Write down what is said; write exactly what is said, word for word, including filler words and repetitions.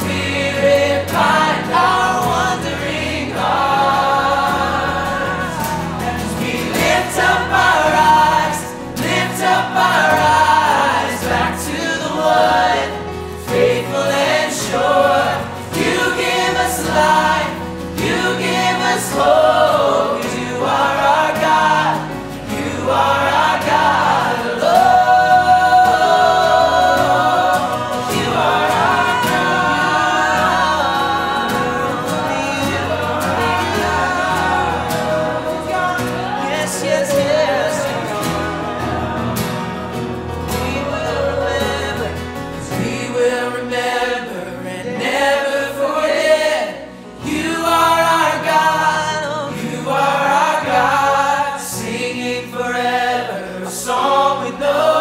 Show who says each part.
Speaker 1: Spirit, guide our wandering hearts. As we lift up our eyes, lift up our eyes back to the one, faithful and sure. You give us life, you give us hope. You are our God, you are our God alone. You are our God. You are our God. Yes, yes, yes. We will remember, we will remember and never forget. You are our God, you are our God, singing forever a song we know.